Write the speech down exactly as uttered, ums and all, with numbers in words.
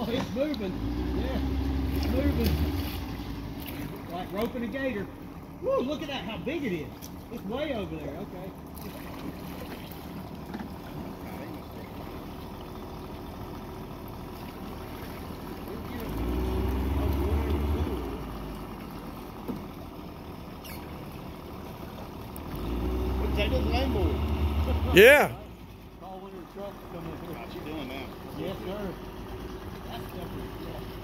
Oh, it's moving. Yeah, it's moving. Like roping a gator. Woo, look at that, how big it is. It's way over there, okay. Take this lane board. Yeah. Call one of the trucks to come in here. What you doing now? Yes, sir. That's definitely, yeah.